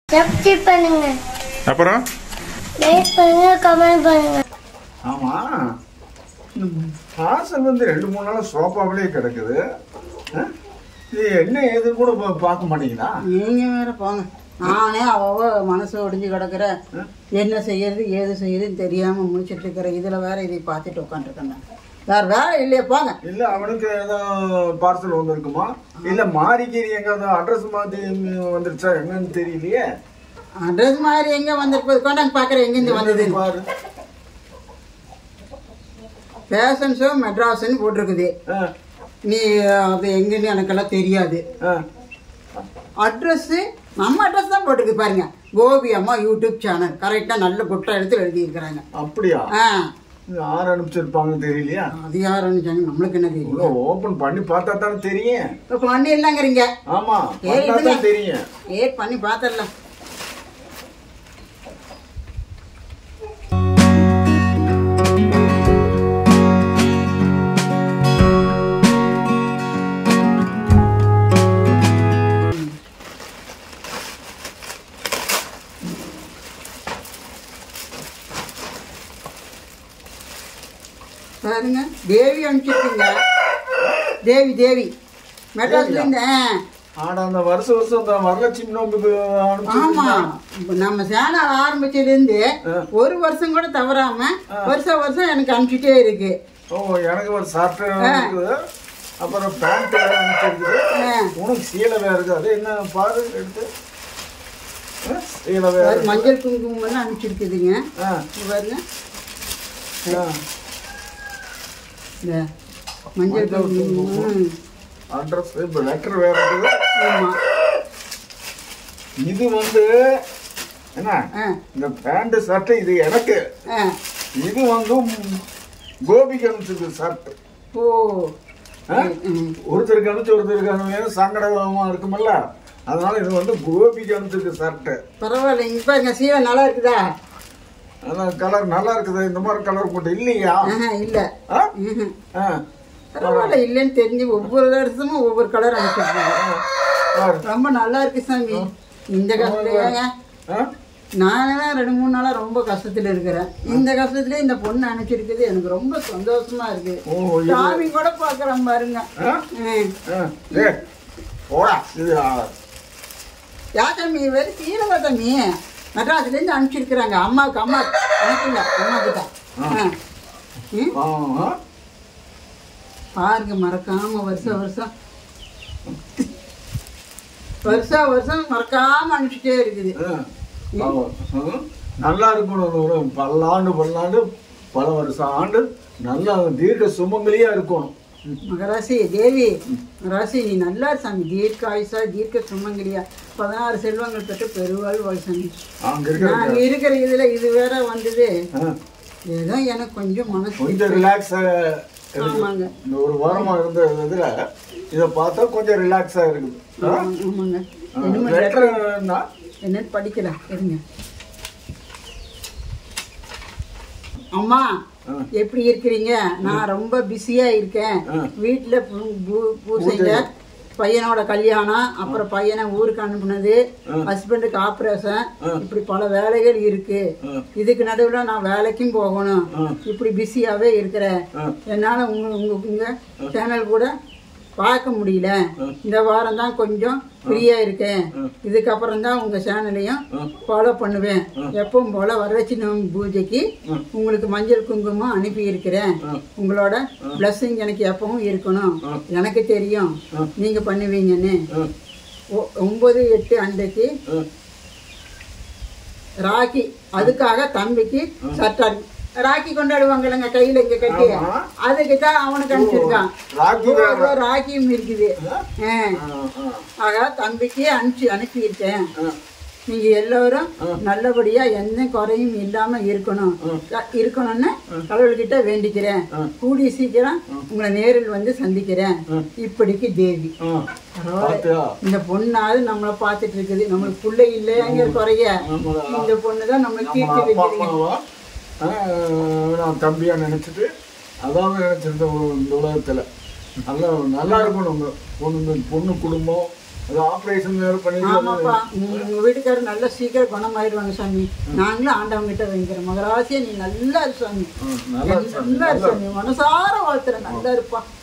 Subscribe பண்ணுங்க. அப்புறம் like பண்ணுங்க, கமெண்ட் பண்ணுங்க. ஆமா, பார்சல் வந்து 2-3 நாளா சோஃபாவிலே கிடக்குது. இது என்ன ஏது கூட பார்க்க மாட்டீங்களா? நீங்க வேற போங்க. நானே அவ மனசு ஒடிஞ்சு கிடக்குற, என்ன செய்யறது ஏது செய்யறதுன்னு தெரியாம முடிச்சிட்டு இருக்கிற. இதுல வேற இதை பார்த்துட்டு உட்காந்துருக்கேன். வேற வேற இல்லையா போங்க. இல்ல அவனுக்கு ஏதோ பார்சல் வந்திருக்குமா, இல்ல மாறிக்கேரி எங்காவது அட்ரஸ் மாத்தி வந்துருச்சா என்னன்னு தெரியலையே. அட்ரஸ் மாதிரி எங்க வந்திருப்பது கொண்டாங்க பாக்குறேன். எங்க இருந்து வந்தது பாரு. ஃபேஷன் ஷோ மெட்ராஸ்ன்னு போட்டிருக்குது. நீ அது எங்கன்னு எனக்கெல்லாம் தெரியாது. அட்ரஸ் நம்ம அட்ரஸ் தான் போட்டிருக்கு பாருங்க. கோபி அம்மா யூடியூப் சேனல் கரெக்டா நல்ல குட்டை எடுத்து எழுதி இருக்கிறாங்க. அப்படியா? யார் அனுப்பிச்சிருப்பாங்கன்னு தெரியலையா? அது யார் அனுப்பிச்சாங்க நம்மளுக்கு என்ன தெரியும்? ஓபன் பண்ணி பார்த்தா தானே தெரியும். இப்ப பண்ணி இல்லைங்கிறீங்க. ஆமா, தெரியும். பண்ணி பார்த்தரலாம். பாருங்க, தேவி அனுப்பிச்சிருக்கீங்க. தேவி தேவி மெட்ராஸ்ல இருந்து. அந்த வருஷம் வரலட்சுமி நோம்புக்கு ஆமா, நம்ம சேனல் ஆரம்பிச்சதுல இருந்து ஒரு வருஷம் கூட தவறாம வருஷம் எனக்கு அனுப்பிச்சுட்டே இருக்கு. எனக்கு ஒரு ஷர்ட் இருக்குது, அப்புறம் பேண்ட் வேற அனுப்பிச்சிருக்குது, உனக்கு சீலை வேற இருக்கு. அது என்ன பாரு எடுத்து. சீலை வேற மஞ்சள் குங்குமம் அனுப்பிச்சிருக்குதுங்க. பாருங்க, மஞ்சள் குங்குமம் அட்ரஸ் இப்ப லெட்டர் வேற இருக்குது. ஆமா, இது வந்து என்ன, இந்த பேண்ட் ஷர்ட் இது எனக்கு, இது வந்து கோபிக்கு அனுப்பிச்சிருக்கு ஷர்ட். ஓ, ஒருத்தருக்கு அனுப்பிச்சு ஒருத்தருக்கு அனுப்பி சங்கடமா இருக்குமல்ல, அதனால இது வந்து கோபிக்கு அனுப்பிச்சிருக்கு ஷர்ட். பரவாயில்ல. இப்ப எங்க சீலை நல்லா இருக்குதா? அதான் கலர் நல்லா இருக்குது. இந்த மாதிரி கலர் போட்டு இல்லையா? இல்ல, பரவாயில்ல. இல்லன்னு தெரிஞ்சு ஒவ்வொரு வருஷமும் ஒவ்வொரு கலர் அனுப்பிச்சிருக்காங்க. ரொம்ப நல்லா இருக்கு சாமி. இந்த கஷ்டத்துலங்க நானே 2-3 நாளா ரொம்ப கஷ்டத்துல இருக்கிறேன். இந்த கஷ்டத்துல இந்த பொண்ணு அனுப்பிச்சிருக்குது, எனக்கு ரொம்ப சந்தோஷமா இருக்கு. சாமி கூட பாக்குறேன் பாருங்க. யா தம்பி, வேறு சீரவா தம்பி மெட்ராஸ்ல இருந்து அனுப்பிச்சிருக்கிறாங்க. அம்மாவுக்கு எனக்கு இல்ல, அம்மாவுக்கு தான். பாருங்க, மறக்காம வருஷம் மறக்காம அனுப்பிச்சுட்டே இருக்குது. நல்லா இருக்கணும். பல்லாண்டு பல வருஷம் ஆண்டு நல்லா தீர்க்க சுமங்கலியா இருக்கணும். மகராசி தேவி, மகராசி நீ நல்லா சாமி. தீர்க்க ஆயுசா, தீர்க்க சுமங்கலியா, 16 செல்வங்கள் பெற்று பெருவாள் வாழ்சாமி. நாங்க இருக்கிற இதுல இது வேற வந்தது. ஏதோ எனக்கு கொஞ்சம் மனசு கொஞ்சம் ரிலாக்ஸ். ஆமாங்க, இந்த ஒரு வாரமா இருந்த இதுல இத பார்த்தா கொஞ்சம் ரிலாக்ஸா இருக்குது. ஆமாங்க. என்ன படிக்கலாம் இருங்க. அம்மா எப்படி இருக்கிறீங்க? நான் ரொம்ப பிஸியா இருக்கேன். வீட்டுல பூசைங்க, பையனோட கல்யாணம், அப்புறம் பையனை ஊருக்கு அனுப்புனது, ஹஸ்பண்டுக்கு ஆப்ரேஷன், இப்படி பல வேலைகள் இருக்கு. இதுக்கு நடுவுல நான் வேலைக்கும் போகணும். இப்படி பிஸியாவே இருக்கிறேன். என்னால உங்க சேனல் கூட பார்க்க முடியல. இந்த வாரம் தான் கொஞ்சம் ஃப்ரீயா இருக்கேன். இதுக்கப்புறம் தான் உங்க சேனலையும் ஃபாலோ பண்ணுவேன். எப்பவும் போல வரலட்சுமி பூஜைக்கு உங்களுக்கு மஞ்சள் குங்குமம் அனுப்பி இருக்கிறேன். உங்களோட பிளஸ்ஸிங் எனக்கு எப்பவும் இருக்கணும். எனக்கு தெரியும் நீங்க பண்ணுவீங்கன்னு. 9/8 அன்றைக்கு ராக்கி, அதுக்காக தம்பிக்கு சட்டை ராக்கி கொண்டாடுவாங்க கையில இங்க கட்டி, அதுக்கு தான் அவனுக்கு அனுப்பிச்சிருக்கான். ராக்கியும் இருக்குது. ஆக தம்பிக்கு அனுப்பியிருக்கேன். நீங்க எல்லாரும் நல்லபடியா எந்த குறையும் இல்லாம இருக்கணும்னு கடவுள்கிட்ட வேண்டிக்கிறேன். கூடிய சீக்கிரம் உங்களை நேரில் வந்து சந்திக்கிறேன். இப்படிக்கு தேவி. இந்த பொண்ணாவது நம்மளை பார்த்துட்டு இருக்குது. நம்மளுக்கு பிள்ளை இல்லைங்கிற குறைய இந்த பொண்ணுதான் நம்மளுக்கு தீர்த்து வைக்கிறீங்க. நான் தம்பியா நினைச்சிட்டு அதாவது நினைச்சிருந்த இந்த உலகத்துல நல்லா இருக்கணும். பொண்ணு குடும்பம் அது ஆபரேஷன் வேற பண்ணிட்டு ஆமாப்பா உங்க வீட்டுக்காரர் நல்ல சீக்கிரம் குணமாயிருவாங்க சாமி. நாங்களும் ஆண்டவங்க கிட்ட வைக்கிறோம். மகராசியா நீ நல்லா இரு சாமி, நல்லா இரு சாமி, மனசார வாழ்த்துறேன். நல்லா இருப்பா.